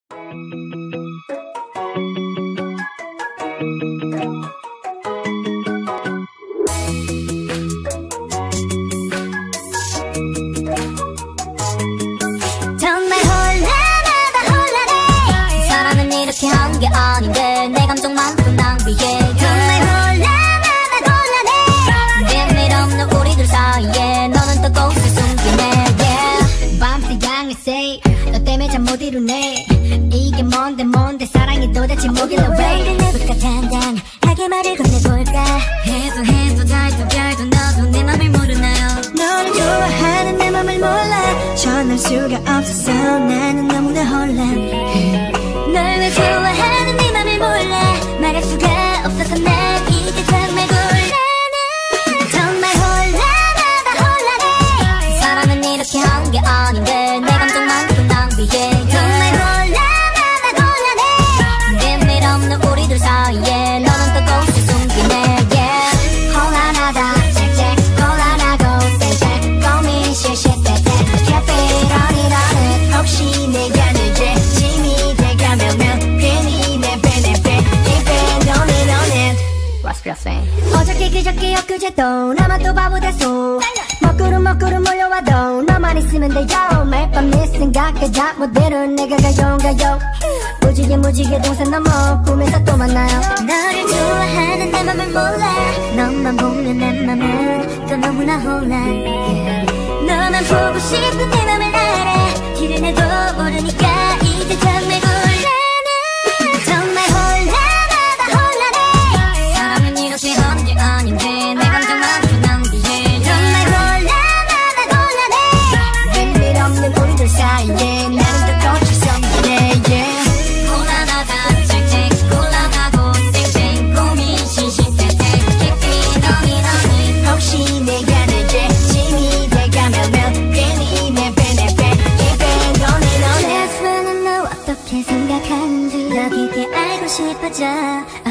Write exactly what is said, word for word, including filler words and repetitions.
정말 혼란하다 혼란해. 사랑은 이렇게 한 게 아닌데 내 감정만큼 낭비해. 정말 혼란하다 혼란해. 비밀 없는 우리들 사이에 너는 또 꽃을 숨기네. yeah. 밤새 양일세 너 때문에 잠 못 이루네. 이게 뭔데 뭔데 사랑이 도대체 뭐길래 왜 내부터 당당하게 말을 건네볼까. 해도 해도 달도 별도 너도 내 맘을 모르나요. 너를 좋아하는 내 맘을 몰라. 전할 수가 없어서 나는 너무나 혼란해. 널 왜 좋아하는 네 맘을 몰라. 말할 수가 없어서 난 이제 정말 곤란해. 정말 혼란하다 혼란해. 사랑은 이렇게 한 게 아닌데 내 감정만큼 낭비해. 정말 혼란하다 혼란해. 비밀 없는 우리들 사이에 너는 또 꽃을 숨기네. yeah. 혼란하다 잭잭 혼란하고 땡땡 고민 실실때때 캐피런이라는 혹시 내가 늘 죄짐이 돼가면 괜히 내 배 내 배 입에 너네 너네 어저께 그저께 엊그제도 나만 또 바보 됐어. 먹구름 먹구름 몰려와도 너만 있으면 돼요. 매일 밤 네 생각에 잠 못 들은 내가 가요가요. 무지개 무지개 동산 넘어 꿈에서 또 만나요. 너를 좋아하는 내 맘을 몰라. 너만 보면 내 맘은 또 너무나 혼란해. yeah. 너만 보고 싶은 내 맘을 알아. 티를 내도 모르니까 이제 정말 곤란해. 정말 혼란하다 혼란해. 사랑은 이렇게 한 게 아닌데 내 감정만큼 낭비해. 정말 혼란하다 혼란해. 비밀 없는 우리들 사이에 나는 또 꽃을 숨기네. yeah. 곤란하다 잭잭 곤란하고 땡땡 고민 신신때때 깊이 너니 너니. 혹시 내가 늘 죄짐이 돼가면 괜히 내 배 내 배 입에 너네 너네. 세상은 너 어떻게 생각하는지 더 깊게 알고 싶어져.